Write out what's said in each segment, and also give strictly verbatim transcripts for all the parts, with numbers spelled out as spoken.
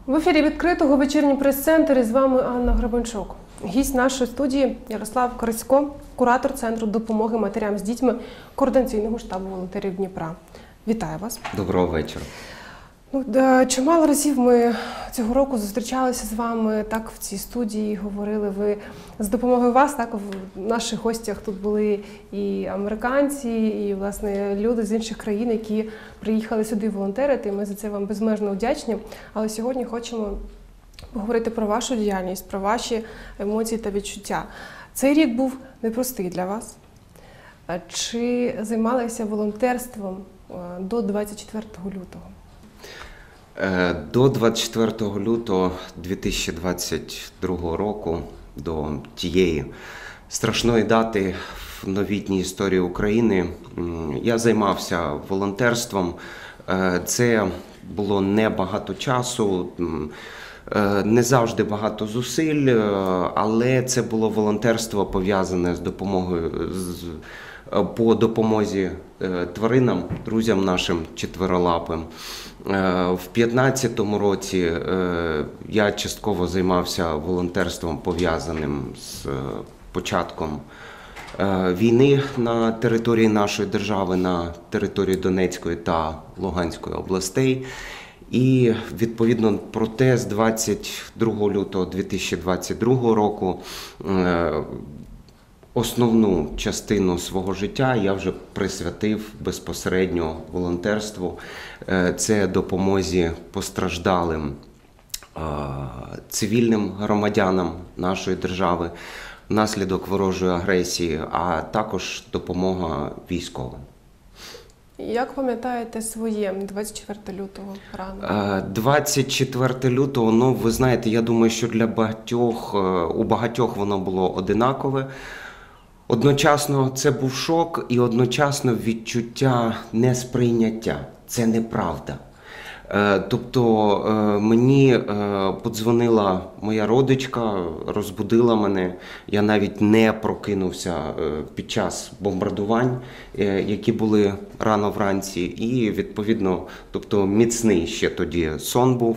В ефірі відкритого вечірній прес-центр, і з вами Анна Гребенчук. Гість нашої студії Ярослав Корисько, куратор Центру допомоги матерям з дітьми Координаційного штабу волонтерів Дніпра. Вітаю вас. Доброго вечора. Ну, чимало разів ми цього року зустрічалися з вами так в цій студії, говорили. Ви з допомогою вас, так, в наших гостях тут були і американці, і, власне, люди з інших країн, які приїхали сюди волонтерити, і ми за це вам безмежно вдячні. Але сьогодні хочемо поговорити про вашу діяльність, про ваші емоції та відчуття. Цей рік був непростий для вас. Чи займалися волонтерством до двадцять четвертого лютого? До двадцять четвертого лютого дві тисячі двадцять другого року, до тієї страшної дати в новітній історії України, я займався волонтерством. Це було не багато часу, не завжди багато зусиль, але це було волонтерство пов'язане з допомогою, з, по допомозі тваринам, друзям нашим четверолапим. В п'ятнадцятому році я частково займався волонтерством, пов'язаним з початком війни на території нашої держави, на території Донецької та Луганської областей. І, відповідно, проте з двадцять другого лютого дві тисячі двадцять другого року основну частину свого життя я вже присвятив безпосередньо волонтерству. Це допомозі постраждалим цивільним громадянам нашої держави внаслідок ворожої агресії, а також допомога військовим. Як пам'ятаєте своє двадцять четвертого лютого рано? двадцять четвертого лютого, ну, ви знаєте, я думаю, що для багатьох, у багатьох воно було одинакове. Одночасно це був шок і одночасно відчуття несприйняття. Це неправда. Тобто мені подзвонила моя родичка, розбудила мене. Я навіть не прокинувся під час бомбардувань, які були рано вранці. І, відповідно, тобто міцний ще тоді сон був.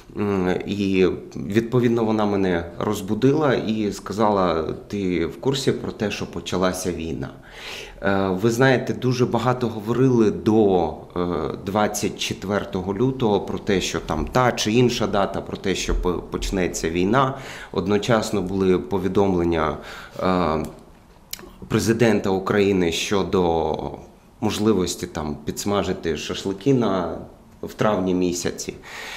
І, відповідно, вона мене розбудила і сказала: ти в курсі про те, що почалася війна? Ви знаєте, дуже багато говорили до двадцять четвертого лютого про те, що там та чи інша дата, про те, що почнеться війна. Одночасно були повідомлення президента України щодо можливості там підсмажити шашлики на, в травні місяці.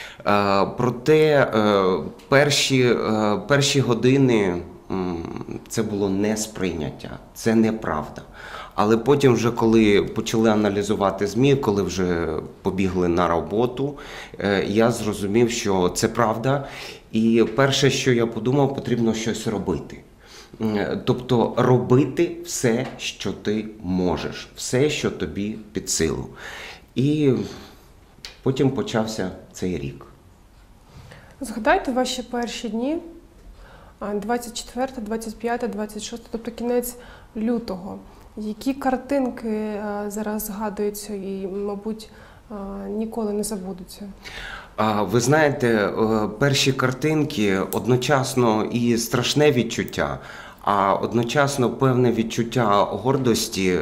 Проте перші, перші години це було несприйняття, це неправда. Але потім вже коли почали аналізувати ЗМІ, коли вже побігли на роботу, я зрозумів, що це правда. І перше, що я подумав, потрібно щось робити. Тобто робити все, що ти можеш, все, що тобі під силу. І потім почався цей рік. Згадайте ваші перші дні, двадцять четвертого, двадцять п'ятого, двадцять шостого, тобто кінець лютого. Які картинки зараз згадуються і, мабуть, ніколи не забудуться? Ви знаєте, перші картинки одночасно і страшне відчуття, а одночасно певне відчуття гордості,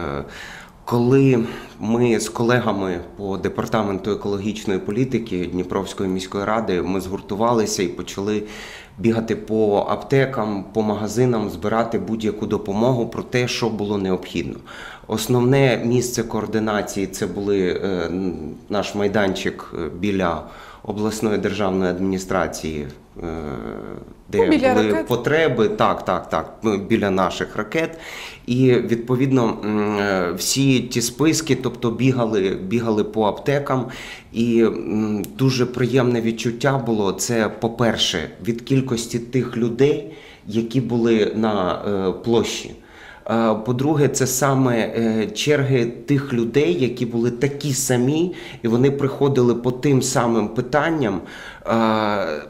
коли ми з колегами по департаменту екологічної політики Дніпровської міської ради ми згуртувалися і почали бігати по аптекам, по магазинам, збирати будь-яку допомогу про те, що було необхідно. Основне місце координації – це були наш майданчик біля обласної державної адміністрації, де біля були ракет. потреби, так, так, так, біля наших ракет. І, відповідно, всі ті списки, тобто бігали, бігали по аптекам. І дуже приємне відчуття було, це, по-перше, від кількості тих людей, які були на площі. По-друге, це саме черги тих людей, які були такі самі, і вони приходили по тим самим питанням.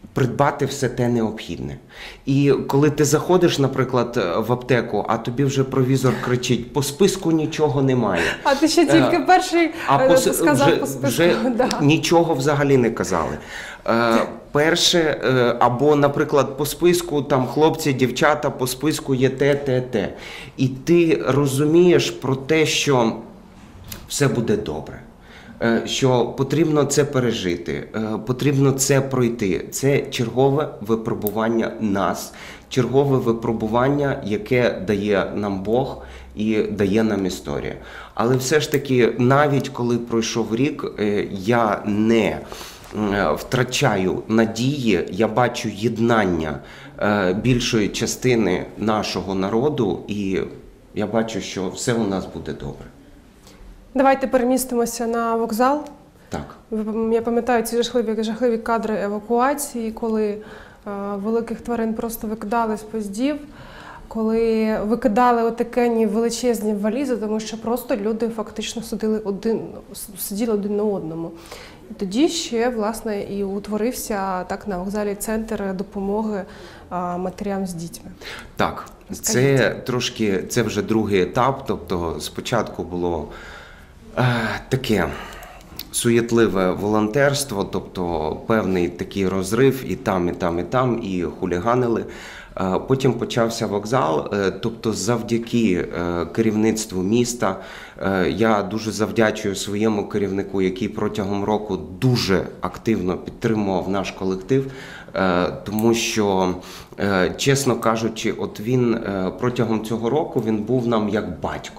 придбати все те необхідне. І коли ти заходиш, наприклад, в аптеку, а тобі вже провізор кричить, по списку нічого немає. А ти ще тільки перший а по, сказав вже, по списку. Вже да. нічого взагалі не казали. Е, перше, е, або, наприклад, по списку там хлопці, дівчата, по списку є те, те, те. І ти розумієш про те, що все буде добре. Що потрібно це пережити, потрібно це пройти. Це чергове випробування нас, чергове випробування, яке дає нам Бог і дає нам історія. Але все ж таки, навіть коли пройшов рік, я не втрачаю надії, я бачу єднання більшої частини нашого народу, і я бачу, що все у нас буде добре. Давайте перемістимося на вокзал. Так. Я пам'ятаю ці жахливі, жахливі кадри евакуації, коли е, великих тварин просто викидали з поїздів, коли викидали отакені величезні валізи, тому що просто люди фактично сиділи один, сиділи один на одному. І тоді ще, власне, і утворився так на вокзалі центр допомоги е, матерям з дітьми. Так, це трошки, це вже другий етап, тобто спочатку було таке суєтливе волонтерство, тобто певний такий розрив і там, і там, і там, і хуліганили. Потім почався вокзал, тобто завдяки керівництву міста, я дуже завдячую своєму керівнику, який протягом року дуже активно підтримував наш колектив, тому що, чесно кажучи, от він протягом цього року він був нам як батько.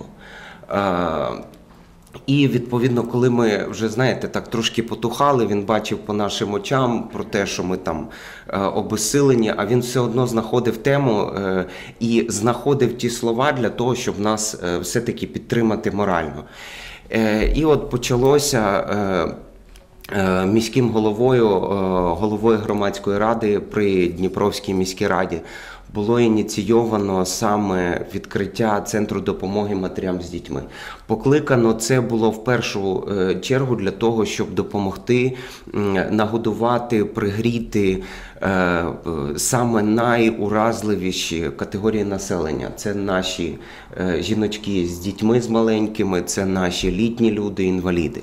І, відповідно, коли ми вже, знаєте, так трошки потухали, він бачив по нашим очам про те, що ми там е, обезсилені, а він все одно знаходив тему е, і знаходив ті слова для того, щоб нас е, все-таки підтримати морально. Е, і от почалося е, е, міським головою, е, головою громадської ради при Дніпровській міській раді було ініційовано саме відкриття Центру допомоги матерям з дітьми. Покликано це було в першу чергу для того, щоб допомогти нагодувати, пригріти саме найуразливіші категорії населення. Це наші жіночки з дітьми з маленькими, це наші літні люди, інваліди.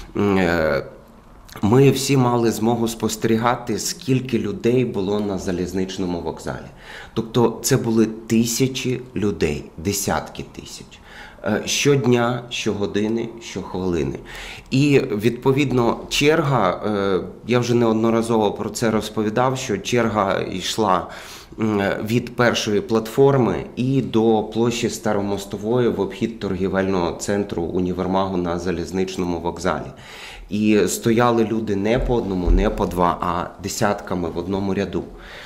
Ми всі мали змогу спостерігати, скільки людей було на залізничному вокзалі. Тобто це були тисячі людей, десятки тисяч. Щодня, щогодини, щохвилини. І, відповідно, черга, я вже неодноразово про це розповідав, що черга йшла від першої платформи і до площі Старомостової в обхід торгівельного центру універмагу на залізничному вокзалі. І стояли люди не по одному, не по два, а десятками в одному ряду.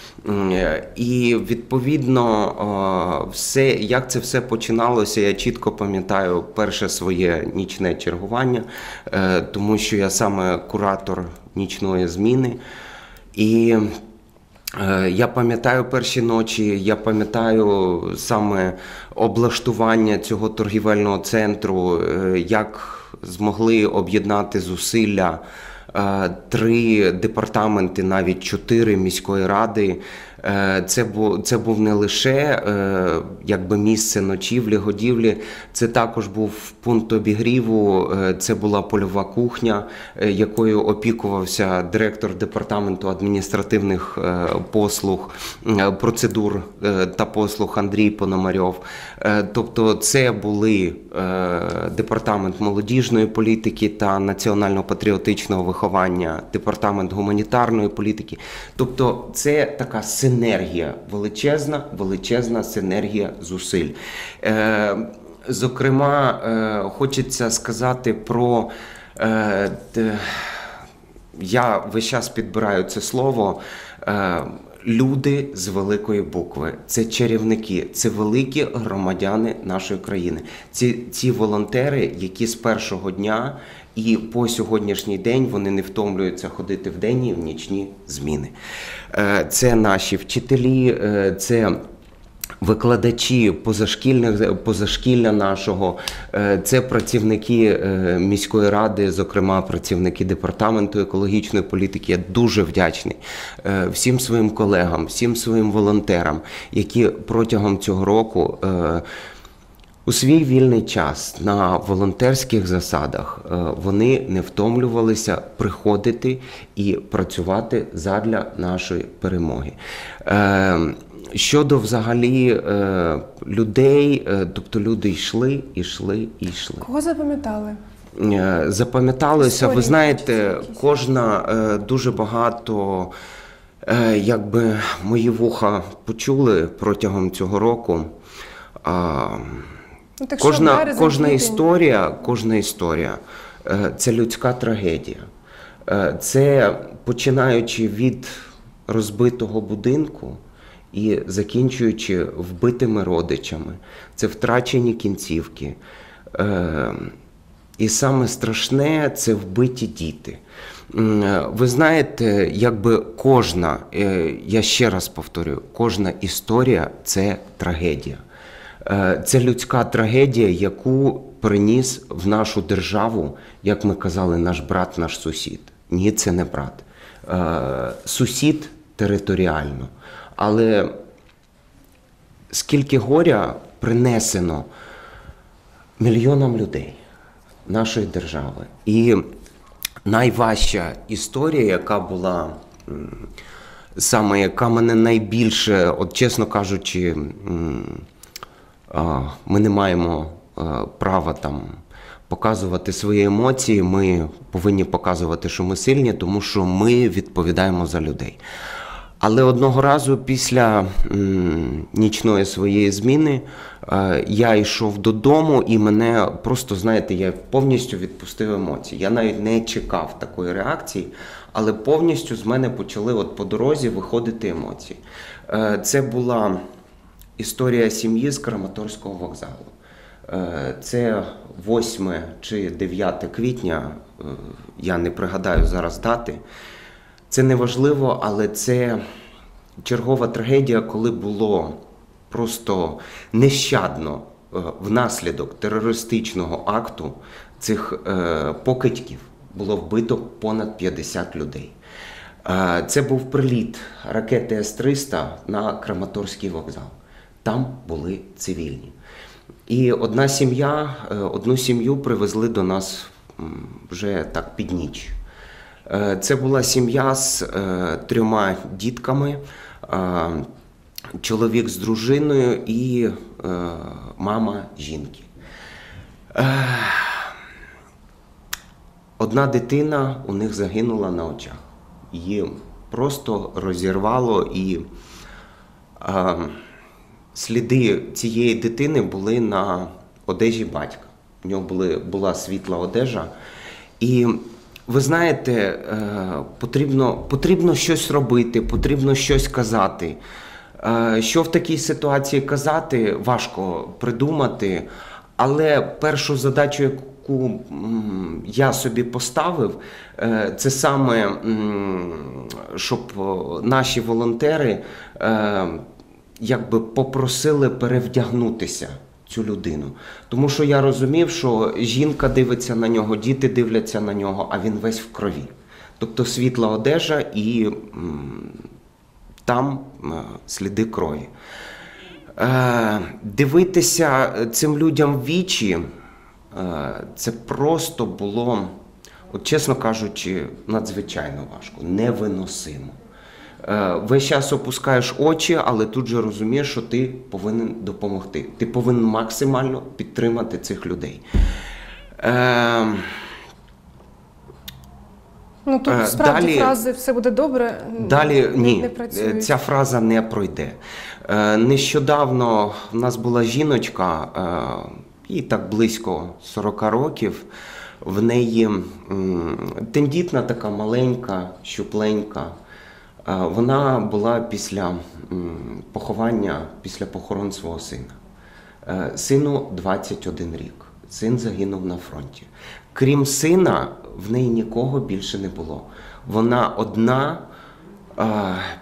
І, відповідно, все, як це все починалося, я чітко пам'ятаю перше своє нічне чергування, тому що я саме куратор нічної зміни. І я пам'ятаю перші ночі, я пам'ятаю саме облаштування цього торгівельного центру, як змогли об'єднати зусилля три департаменти, навіть чотири міської ради. Це був, це був не лише якби місце ночівлі, годівлі, це також був пункт обігріву, це була польова кухня, якою опікувався директор департаменту адміністративних послуг, процедур та послуг Андрій Пономарьов. Тобто це були департамент молодіжної політики та національно-патріотичного виховання, департамент гуманітарної політики. Тобто це така синергія, величезна, величезна синергія зусиль. Е, зокрема, е, хочеться сказати про, е, де, я весь час підбираю це слово, е, люди з великої букви. Це чарівники, це великі громадяни нашої країни. Ці, ці волонтери, які з першого дня і по сьогоднішній день вони не втомлюються ходити в денні і в нічні зміни. Це наші вчителі, це викладачі позашкільних, позашкілля нашого, це працівники міської ради, зокрема працівники департаменту екологічної політики. Я дуже вдячний всім своїм колегам, всім своїм волонтерам, які протягом цього року у свій вільний час на волонтерських засадах вони не втомлювалися приходити і працювати задля нашої перемоги. Щодо взагалі людей, тобто люди йшли, йшли, йшли. Кого запам'ятали? Запам'яталося, ви знаєте, кожна, дуже багато, якби мої вуха почули протягом цього року. Ну, так кожна, березень, кожна квітень. історія, кожна історія – це людська трагедія. Це починаючи від розбитого будинку і закінчуючи вбитими родичами. Це втрачені кінцівки. І саме страшне – це вбиті діти. Ви знаєте, якби кожна, я ще раз повторюю, кожна історія – це трагедія. Це людська трагедія, яку приніс в нашу державу, як ми казали, наш брат, наш сусід. Ні, це не брат. Сусід територіально. Але скільки горя принесено мільйонам людей нашої держави. І найважча історія, яка була, саме яка мене найбільше, от чесно кажучи, ми не маємо права там показувати свої емоції, ми повинні показувати, що ми сильні, тому що ми відповідаємо за людей. Але одного разу після м, нічної своєї зміни е, я йшов додому і мене просто, знаєте, я повністю відпустив емоції. Я навіть не чекав такої реакції, але повністю з мене почали от по дорозі виходити емоції. Е, це була історія сім'ї з Краматорського вокзалу. Е, це восьме чи дев'яте квітня, е, я не пригадаю зараз дати. Це не важливо, але це чергова трагедія, коли було просто нещадно внаслідок терористичного акту цих е, покидьків було вбито понад п'ятдесят людей. Е, це був приліт ракети С триста на Краматорський вокзал. Там були цивільні. І одна сім'я, е, одну сім'ю привезли до нас м, вже так під ніч. Це була сім'я з е, трьома дітками, е, чоловік з дружиною і е, мама жінки. Е, одна дитина у них загинула на очах. Її просто розірвало, і е, сліди цієї дитини були на одежі батька. У нього були, була світла одежа. І ви знаєте, потрібно, потрібно щось робити, потрібно щось казати. Що в такій ситуації казати, важко придумати, але першу задачу, яку я собі поставив, це саме, щоб наші волонтери якби попросили перевдягнутися цю людину. Тому що я розумів, що жінка дивиться на нього, діти дивляться на нього, а він весь в крові. Тобто світла одежа і м, там м, сліди крові. Е, дивитися цим людям в вічі, е, це просто було, от чесно кажучи, надзвичайно важко, невиносимо. Весь час опускаєш очі, але тут же розумієш, що ти повинен допомогти. Ти повинен максимально підтримати цих людей. Е... Ну тут справді далі, фрази «все буде добре» далі, не, ні, не працюють. Ця фраза не пройде. Е, нещодавно в нас була жіночка, е, їй так близько сорок років, в неї м, тендітна така маленька, щупленька. Вона була після поховання, після похорон свого сина. Сину двадцять один рік. Син загинув на фронті. Крім сина, в неї нікого більше не було. Вона одна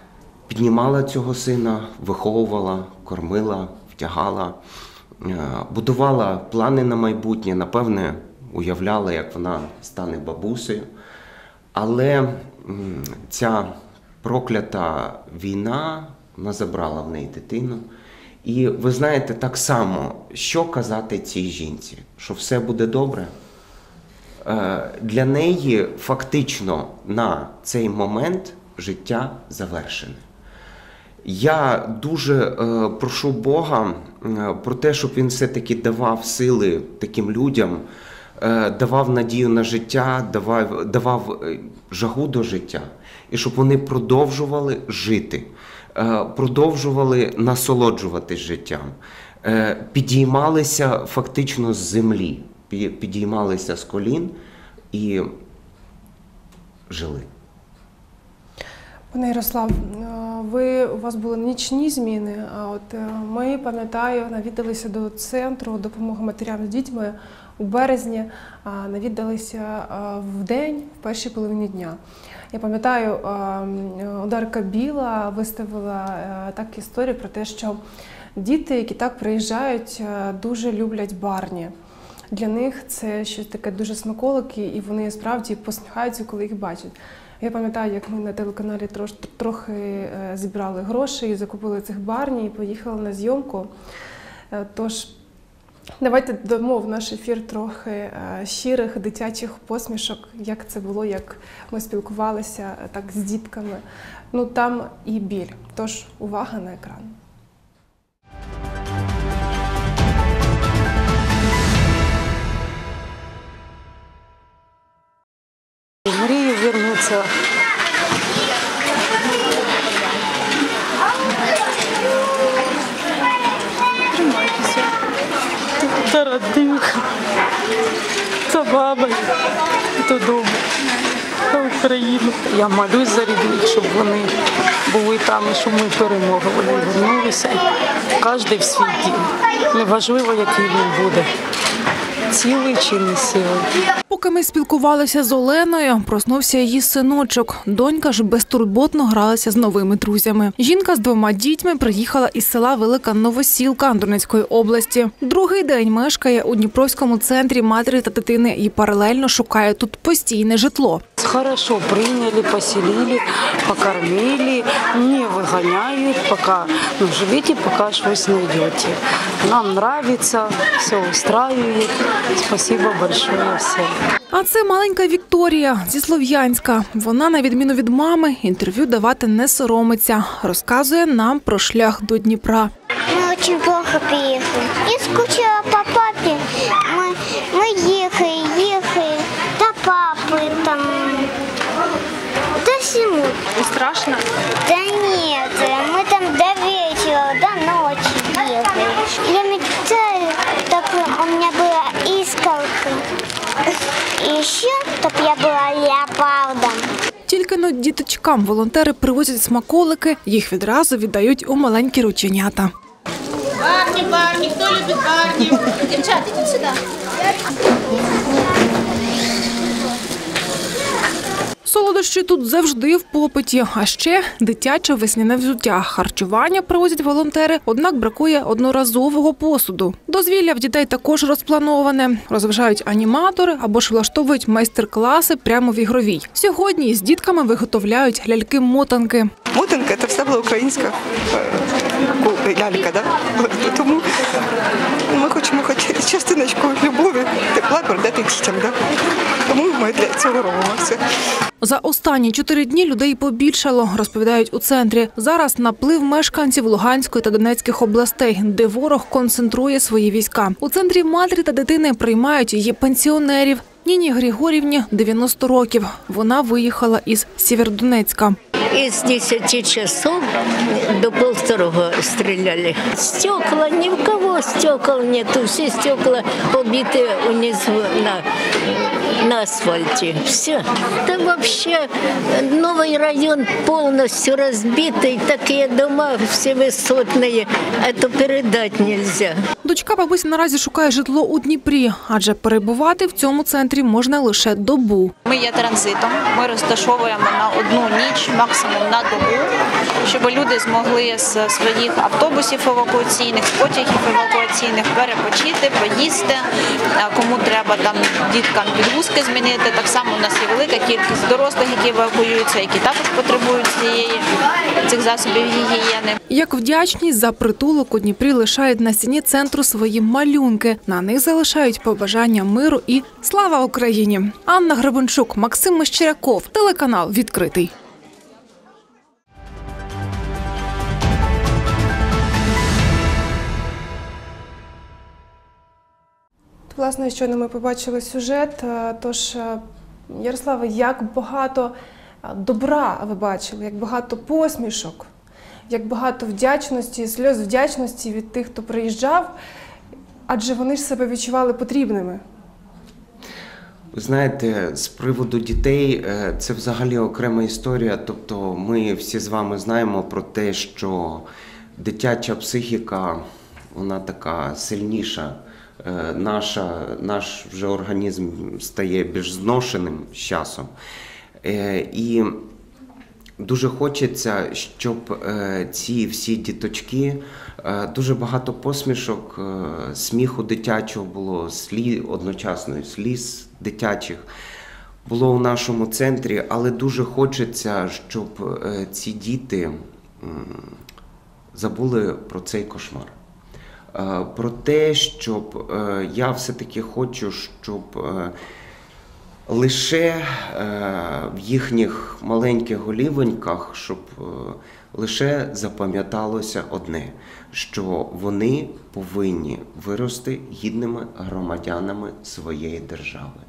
піднімала цього сина, виховувала, кормила, втягала, будувала плани на майбутнє, напевне, уявляла, як вона стане бабусею. Але ця проклята війна, вона забрала в неї дитину. І ви знаєте, так само, що казати цій жінці? Що все буде добре? Для неї фактично на цей момент життя завершене. Я дуже е, прошу Бога е, про те, щоб Він все-таки давав сили таким людям, е, давав надію на життя, давав, давав е, жагу до життя. І щоб вони продовжували жити, е, продовжували насолоджуватись життям, е, підіймалися фактично з землі, підіймалися з колін і жили. Пане Ярослав, ви, у вас були нічні зміни, а от ми, пам'ятаю, навідалися до центру допомоги матерям з дітьми у березні, навідалися в день, в першій половині дня. Я пам'ятаю, Одарка Біла виставила так історію про те, що діти, які так приїжджають, дуже люблять барні. Для них це щось таке дуже смаколики, і вони справді посміхаються, коли їх бачать. Я пам'ятаю, як ми на телеканалі трош, трохи зібрали гроші і закупили цих барні і поїхали на зйомку. Тож, давайте дамо в наш ефір трохи щирих дитячих посмішок, як це було, як ми спілкувалися так з дітками. Ну, там і біль. Тож, увага на екран. Мрію вернуться. Тримайтеся. Та родинка, та баба, додому, та Україну. Я молюсь за рідних, щоб вони були там, і щоб ми перемогли, вернулися. Кожен в свій дім. Неважливо, який він буде. Цілий чи не цілий. Поки ми спілкувалися з Оленою, проснувся її синочок. Донька ж безтурботно гралася з новими друзями. Жінка з двома дітьми приїхала із села Велика Новосілка Донецької області. Другий день мешкає у Дніпровському центрі матері та дитини і паралельно шукає тут постійне житло. Хорошо приняли, поселили, покормили, не выгоняют, пока, ну, живите, пока что-то найдете. Нам нравится, все устраивает. Спасибо большое всем. А це маленька Вікторія зі Слов'янська. Вона, на відміну від мами, інтерв'ю давати не соромиться. Розказує нам про шлях до Дніпра. Мы очень плохо приехали. Я скучала по папе. Мы, мы ехали, ехали до папы там, до всему. Не страшно? Да нет, мы там до вечера, до ночи ехали. Я мечтаю, чтобы у меня была искорка. И еще, чтобы я была леопардом. Тільки но діточкам волонтери привозять смаколики, їх відразу віддають у маленькі рученята. Барни, барни, кто любит барни? Девчата, идите сюда. Солодощі тут завжди в попиті, а ще дитяче весняне взуття. Харчування привозять волонтери, однак бракує одноразового посуду. Дозвілля в дітей також розплановане. Розважають аніматори або ж влаштовують майстер-класи прямо в ігровій. Сьогодні з дітками виготовляють ляльки-мотанки. Мотанка – це все була українська лялька, да? Тому ми хочемо хоч частиночку любові, тепла передати дітям. Да? Тому ми для цього робимо все. За останні чотири дні людей побільшало, розповідають у центрі. Зараз наплив мешканців Луганської та Донецьких областей, де ворог концентрує свої війська. У центрі матері та дитини приймають її пенсіонерів. Ніні Григорівні дев'яносто років. Вона виїхала із Сєвєродонецька. Из десяти часов до полвторого стреляли. Стекла, ни у кого стекол нету, все стекла побиты внизу на на асфальте. Все. Да вообще новый район полностью разбитый, такие дома все высотные. Это передать нельзя. Дочка бабусі наразі шукає житло у Дніпрі, адже перебувати в цьому центрі можна лише добу. Ми є транзитом, ми розташовуємо на одну ніч, максимум на добу, щоб люди змогли з своїх автобусів евакуаційних, з потягів евакуаційних перепочити, поїсти. Кому треба там діткам підгузки змінити. Так само у нас є велика кількість дорослих, які евакуюються, які також потребують цієї, цих засобів гігієни. Як вдячність за притулок у Дніпрі лишають на стіні центру свої малюнки. На них залишають побажання миру і слава Україні. Анна Гребенчук, Максим Мещеряков, телеканал «Відкритий». Власне, щойно ми побачили сюжет. Тож, Ярославе, як багато добра ви бачили, як багато посмішок, як багато вдячності, сльоз вдячності від тих, хто приїжджав, адже вони ж себе відчували потрібними. Ви знаєте, з приводу дітей це взагалі окрема історія. Тобто ми всі з вами знаємо про те, що дитяча психіка, вона така сильніша. Наша, наш вже організм стає більш зношеним з часом. І дуже хочеться, щоб ці всі діточки, дуже багато посмішок, сміху дитячого було, сліз, одночасно сліз дитячих було у нашому центрі, але дуже хочеться, щоб ці діти забули про цей кошмар. Про те, щоб я все-таки хочу, щоб лише в їхніх маленьких голівоньках, щоб лише запам'яталося одне, що вони повинні вирости гідними громадянами своєї держави,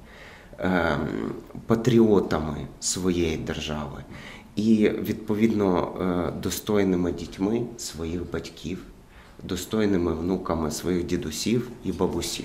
патріотами своєї держави і, відповідно, достойними дітьми своїх батьків, достойними внуками своїх дідусів і бабусів.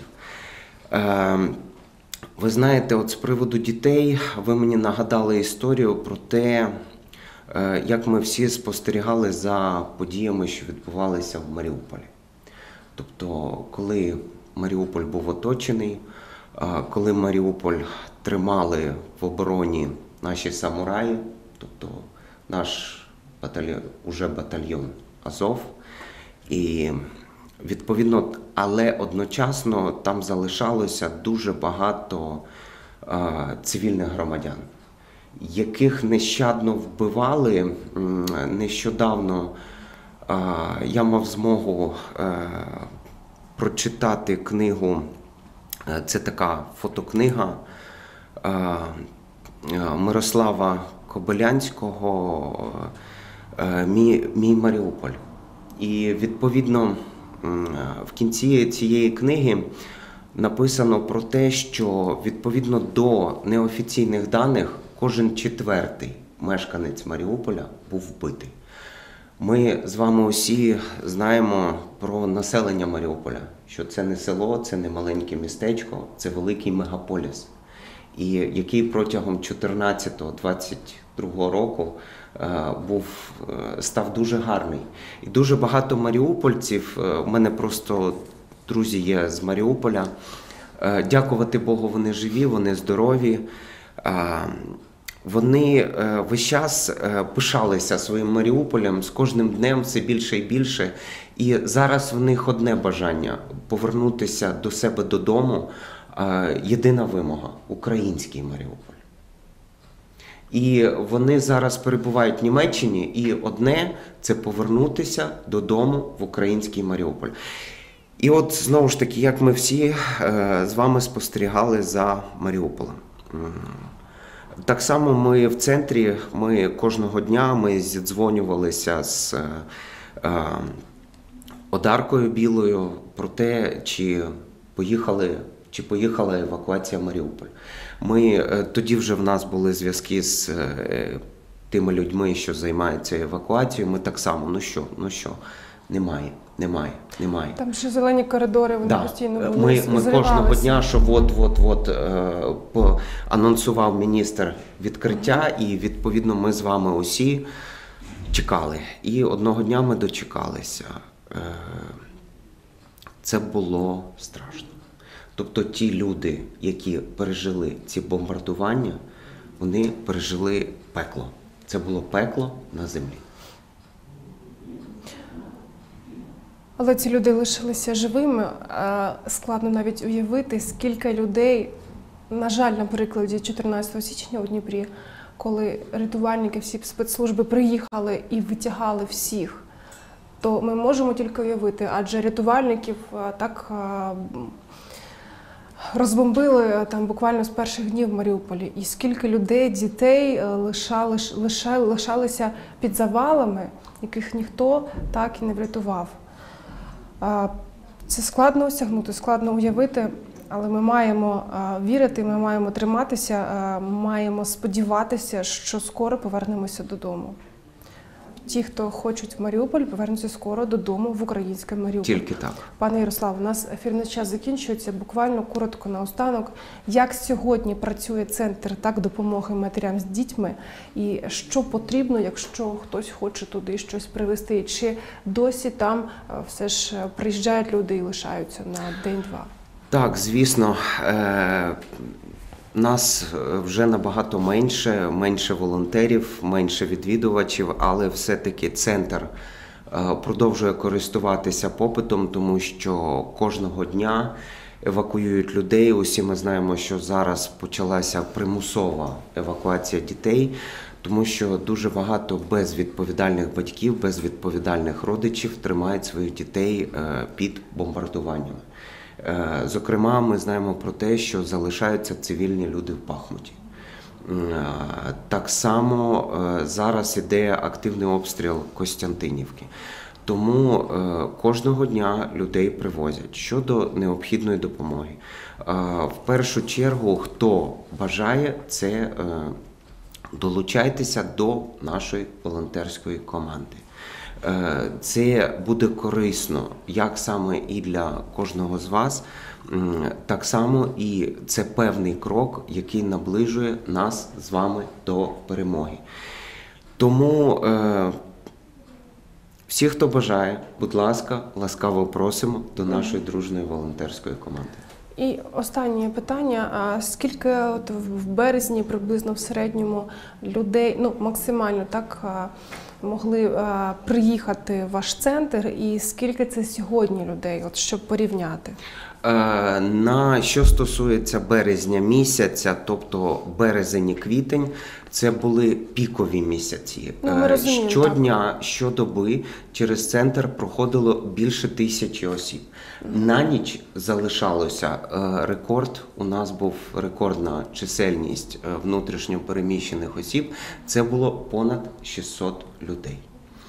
Ви знаєте, от з приводу дітей ви мені нагадали історію про те, як ми всі спостерігали за подіями, що відбувалися в Маріуполі. Тобто, коли Маріуполь був оточений, коли Маріуполь тримали в обороні наші самураї, тобто наш батальйон, уже батальйон Азов, і відповідно, але одночасно там залишалося дуже багато а, цивільних громадян, яких нещадно вбивали. Нещодавно а, я мав змогу а, прочитати книгу, це така фотокнига а, Мирослава Кобилянського «Мій, мій Маріуполь». І, відповідно, в кінці цієї книги написано про те, що, відповідно до неофіційних даних, кожен четвертий мешканець Маріуполя був вбитий. Ми з вами усі знаємо про населення Маріуполя, що це не село, це не маленьке містечко, це великий мегаполіс, і який протягом чотирнадцятого - двадцять другого року був, став дуже гарний. І дуже багато маріупольців, у мене просто друзі є з Маріуполя, дякувати Богу, вони живі, вони здорові. Вони весь час пишалися своїм Маріуполем, з кожним днем все більше і більше. І зараз в них одне бажання – повернутися до себе додому. Єдина вимога – український Маріуполь. І вони зараз перебувають в Німеччині, і одне – це повернутися додому в український Маріуполь. І от, знову ж таки, як ми всі з вами спостерігали за Маріуполем. Так само ми в центрі, ми кожного дня ми зідзвонювалися з Одаркою Білою про те, чи поїхали, чи поїхала евакуація в Маріуполь. Ми, тоді вже в нас були зв'язки з тими людьми, що займаються евакуацією. Ми так само, ну що, ну що, Немає, немає, немає. Там ще зелені коридори, вони Да. постійно були, Ми, ми кожного зривалися. дня, що от-от-от е, анонсував міністр відкриття, і відповідно ми з вами усі чекали. І одного дня ми дочекалися. Е, це було страшно. Тобто ті люди, які пережили ці бомбардування, вони пережили пекло. Це було пекло на землі. Але ці люди лишилися живими. Складно навіть уявити, скільки людей, на жаль, на прикладі чотирнадцятого січня у Дніпрі, коли рятувальники, всі спецслужби приїхали і витягали всіх, то ми можемо тільки уявити, адже рятувальників так розбомбили там буквально з перших днів в Маріуполі. І скільки людей, дітей лишали, лишали, лишалися під завалами, яких ніхто так і не врятував. Це складно осягнути, складно уявити, але ми маємо вірити, ми маємо триматися, маємо сподіватися, що скоро повернемося додому. Ті, хто хочуть в Маріуполь, повернуться скоро додому в українське Маріуполь. Тільки так. Пане Ярослав, у нас ефірний час закінчується. Буквально коротко наостанок. Як сьогодні працює центр так допомоги матерям з дітьми? І що потрібно, якщо хтось хоче туди щось привезти? Чи досі там все ж приїжджають люди і лишаються на день-два? Так, звісно. Е- Нас вже набагато менше, менше волонтерів, менше відвідувачів, але все-таки центр продовжує користуватися попитом, тому що кожного дня евакуюють людей. Усі ми знаємо, що зараз почалася примусова евакуація дітей, тому що дуже багато безвідповідальних батьків, безвідповідальних родичів тримають своїх дітей під бомбардуваннями. Зокрема, ми знаємо про те, що залишаються цивільні люди в Бахмуті. Так само зараз іде активний обстріл Костянтинівки. Тому кожного дня людей привозять щодо необхідної допомоги. В першу чергу, хто бажає, це долучайтеся до нашої волонтерської команди. Це буде корисно як саме і для кожного з вас, так само і це певний крок, який наближує нас з вами до перемоги. Тому е, всі, хто бажає, будь ласка, ласкаво просимо до нашої дружної волонтерської команди. І останнє питання. А скільки от в березні приблизно в середньому людей, ну максимально так, могли приїхати в ваш центр, і скільки це сьогодні людей, от щоб порівняти? На що стосується березня місяця, тобто березень і квітень, це були пікові місяці. Ну, ми розуміємо, щодня, так. щодоби через центр проходило більше тисячі осіб. На ніч залишалося рекорд, у нас був рекордна чисельність внутрішньо переміщених осіб, це було понад шістсот людей.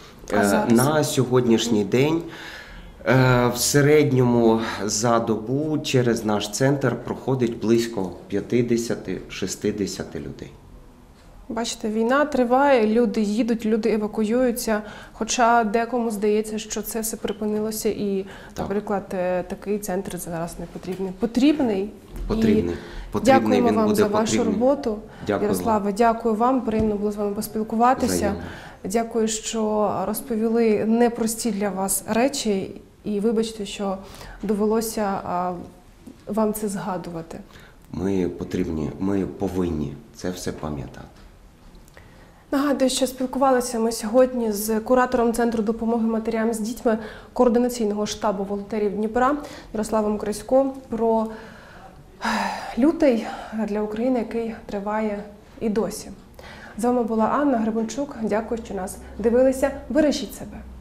На сьогоднішній день в середньому за добу через наш центр проходить близько п'ятдесят-шістдесят людей. Бачите, війна триває, люди їдуть, люди евакуюються, хоча декому здається, що це все припинилося і, так. наприклад, такий центр зараз не потрібний. Потрібний. Потрібний. І потрібний дякуємо він вам буде за вашу потрібний. роботу. Дякую Ярославе, вам. дякую вам, приємно було з вами поспілкуватися. Взаємно. Дякую, що розповіли непрості для вас речі. І вибачте, що довелося вам це згадувати. Ми потрібні, ми повинні це все пам'ятати. Нагадую, що спілкувалися ми сьогодні з куратором Центру допомоги матерям з дітьми Координаційного штабу волонтерів Дніпра Ярославом Красько про лютий для України, який триває і досі. З вами була Анна Гребенчук. Дякую, що нас дивилися. Бережіть себе.